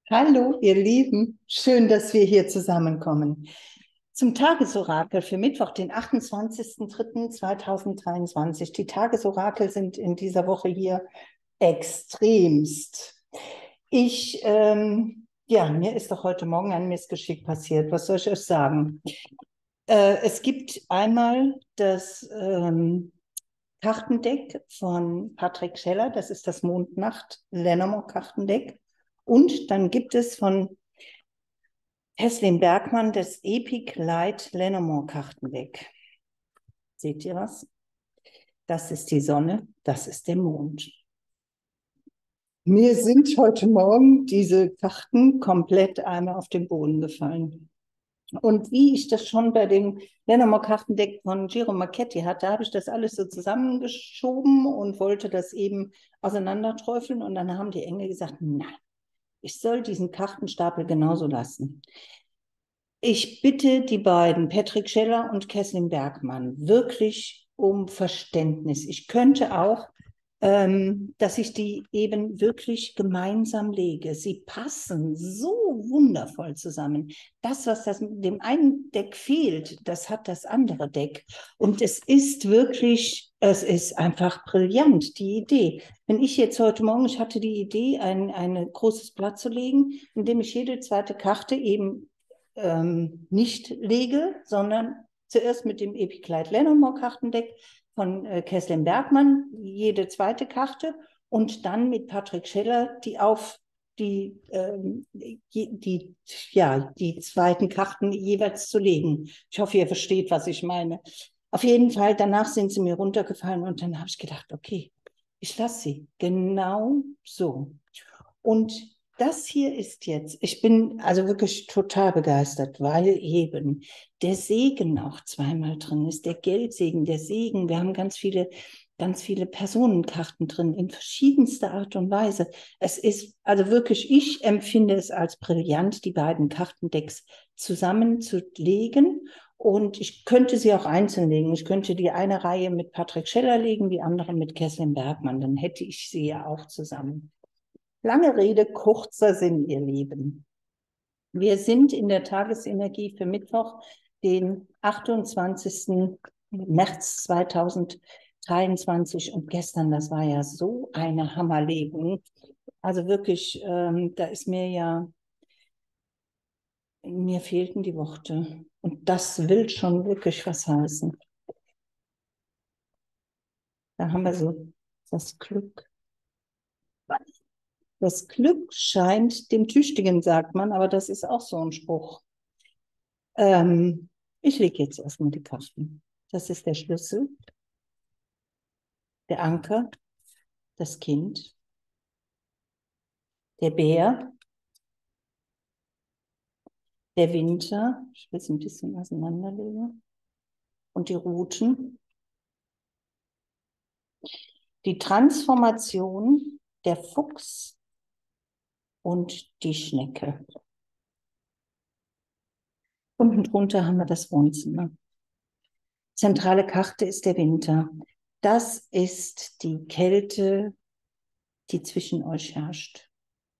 Hallo, ihr Lieben. Schön, dass wir hier zusammenkommen. Zum Tagesorakel für Mittwoch, den 28.03.2023. Die Tagesorakel sind in dieser Woche hier extremst. Mir ist doch heute Morgen ein Missgeschick passiert. Was soll ich euch sagen? Es gibt einmal das Kartendeck von Patrick Scheller, das ist das Mondnacht-Lenormand-Kartendeck. Und dann gibt es von Heslin Bergmann das Epic Light Lenormand-Kartendeck. Seht ihr was? Das ist die Sonne, das ist der Mond. Mir sind heute Morgen diese Karten komplett einmal auf den Boden gefallen. Und wie ich das schon bei dem Lenormand-Kartendeck von Giro Marchetti hatte, habe ich das alles so zusammengeschoben und wollte das eben auseinanderträufeln. Und dann haben die Engel gesagt, nein, ich soll diesen Kartenstapel genauso lassen. Ich bitte die beiden, Patrick Scheller und Keslin Bergmann, wirklich um Verständnis. Ich könnte auch, dass ich die eben wirklich gemeinsam lege. Sie passen so wundervoll zusammen. Das, was dem einen Deck fehlt, das hat das andere Deck. Und es ist einfach brillant, die Idee. Wenn ich jetzt heute Morgen, ich hatte die Idee, ein großes Blatt zu legen, in dem ich jede zweite Karte eben nicht lege, sondern zuerst mit dem Epic Light Lenormand Kartendeck von Keslin Bergmann jede zweite Karte und dann mit Patrick Scheller die zweiten Karten jeweils zu legen. Ich hoffe, ihr versteht, was ich meine. Auf jeden Fall, danach sind sie mir runtergefallen und dann habe ich gedacht, okay, ich lasse sie genau so. Und das hier ist jetzt, ich bin also wirklich total begeistert, weil eben der Segen auch zweimal drin ist, der Geldsegen, der Segen. Wir haben ganz viele Personenkarten drin in verschiedenster Art und Weise. Es ist also wirklich, ich empfinde es als brillant, die beiden Kartendecks zusammenzulegen. Und ich könnte sie auch einzeln legen. Ich könnte die eine Reihe mit Patrick Scheller legen, die andere mit Keslin Bergmann. Dann hätte ich sie ja auch zusammen. Lange Rede, kurzer Sinn, ihr Lieben. Wir sind in der Tagesenergie für Mittwoch, den 28. März 2023. Und gestern, das war ja so eine Hammerlegung. Also wirklich, mir fehlten die Worte. Und das will schon wirklich was heißen. Da haben wir so das Glück. Das Glück scheint dem Tüchtigen, sagt man, aber das ist auch so ein Spruch. Ich lege jetzt erstmal die Karten. Das ist der Schlüssel, der Anker, das Kind, der Bär, der Winter, ich will es ein bisschen auseinanderlegen, und die Ruten, die Transformation, der Fuchs und die Schnecke. Unten drunter haben wir das Wohnzimmer. Zentrale Karte ist der Winter. Das ist die Kälte, die zwischen euch herrscht.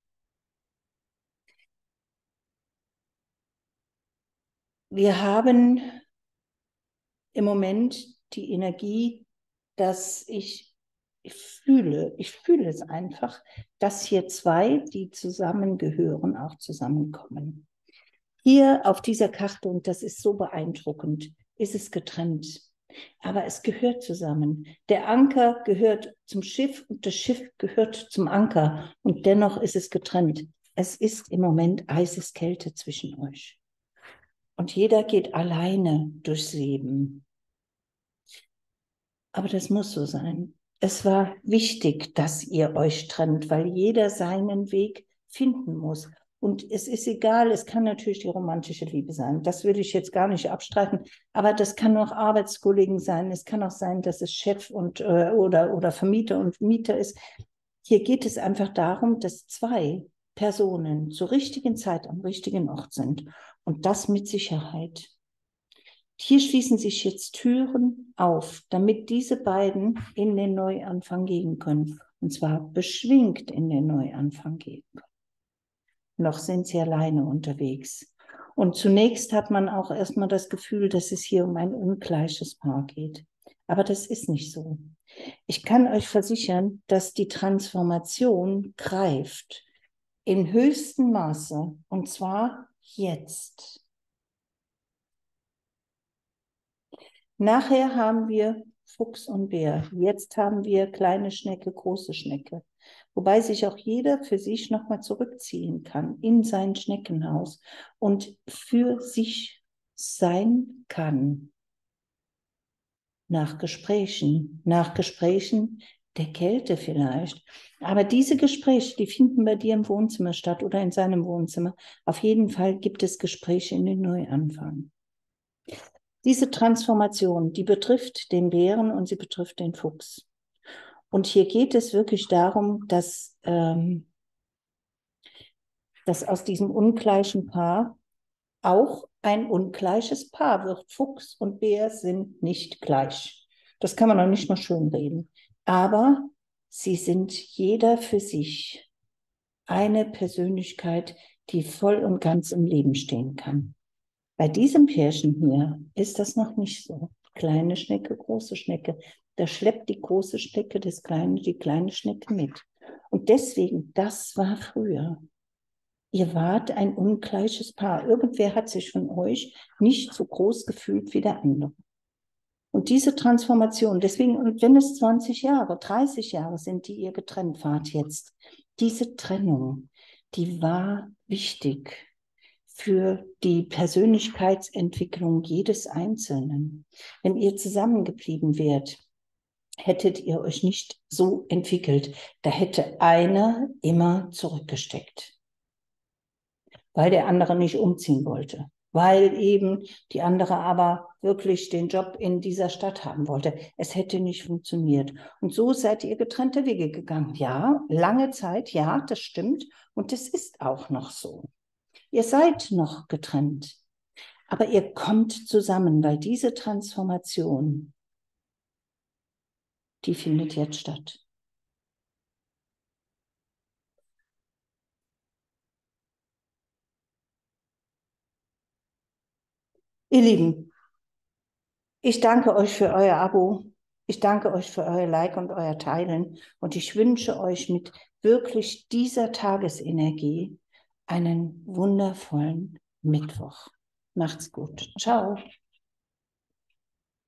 Wir haben im Moment die Energie, dass ich fühle es einfach, dass hier zwei, die zusammengehören, auch zusammenkommen. Hier auf dieser Karte, und das ist so beeindruckend, ist es getrennt. Aber es gehört zusammen. Der Anker gehört zum Schiff und das Schiff gehört zum Anker. Und dennoch ist es getrennt. Es ist im Moment Eiseskälte zwischen euch. Und jeder geht alleine durchs Leben. Aber das muss so sein. Es war wichtig, dass ihr euch trennt, weil jeder seinen Weg finden muss. Und es ist egal, es kann natürlich die romantische Liebe sein. Das will ich jetzt gar nicht abstreiten. Aber das kann auch Arbeitskollegen sein. Es kann auch sein, dass es Chef oder Vermieter und Mieter ist. Hier geht es einfach darum, dass zwei Personen zur richtigen Zeit am richtigen Ort sind. Und das mit Sicherheit. Hier schließen sich jetzt Türen auf, damit diese beiden in den Neuanfang gehen können. Und zwar beschwingt in den Neuanfang gehen können. noch sind sie alleine unterwegs. Und zunächst hat man auch erstmal das Gefühl, dass es hier um ein ungleiches Paar geht. Aber das ist nicht so. Ich kann euch versichern, dass die Transformation greift in höchstem Maße, und zwar jetzt. Nachher haben wir Fuchs und Bär. Jetzt haben wir kleine Schnecke, große Schnecke. Wobei sich auch jeder für sich nochmal zurückziehen kann in sein Schneckenhaus und für sich sein kann. Nach Gesprächen der Kälte vielleicht. Aber diese Gespräche, die finden bei dir im Wohnzimmer statt oder in seinem Wohnzimmer. Auf jeden Fall gibt es Gespräche in den Neuanfang. Diese Transformation, die betrifft den Bären und sie betrifft den Fuchs. Und hier geht es wirklich darum, dass aus diesem ungleichen Paar auch ein ungleiches Paar wird. Fuchs und Bär sind nicht gleich. Das kann man noch nicht mal schönreden. Aber sie sind jeder für sich eine Persönlichkeit, die voll und ganz im Leben stehen kann. Bei diesem Pärchen hier ist das noch nicht so. Kleine Schnecke, große Schnecke. Da schleppt die große Schnecke die kleine Schnecke mit. Und deswegen, das war früher. Ihr wart ein ungleiches Paar. Irgendwer hat sich von euch nicht so groß gefühlt wie der andere. Und diese Transformation, deswegen, und wenn es 20 Jahre, 30 Jahre sind, die ihr getrennt wart jetzt, diese Trennung, die war wichtig für die Persönlichkeitsentwicklung jedes Einzelnen. Wenn ihr zusammengeblieben wärt, hättet ihr euch nicht so entwickelt. Da hätte einer immer zurückgesteckt, weil der andere nicht umziehen wollte, weil eben die andere aber wirklich den Job in dieser Stadt haben wollte. Es hätte nicht funktioniert. Und so seid ihr getrennte Wege gegangen. Ja, lange Zeit, ja, das stimmt. Und es ist auch noch so. Ihr seid noch getrennt, aber ihr kommt zusammen, weil diese Transformation, die findet jetzt statt. Ihr Lieben, ich danke euch für euer Abo. Ich danke euch für euer Like und euer Teilen. Und ich wünsche euch mit wirklich dieser Tagesenergie einen wundervollen Mittwoch. Macht's gut. Ciao.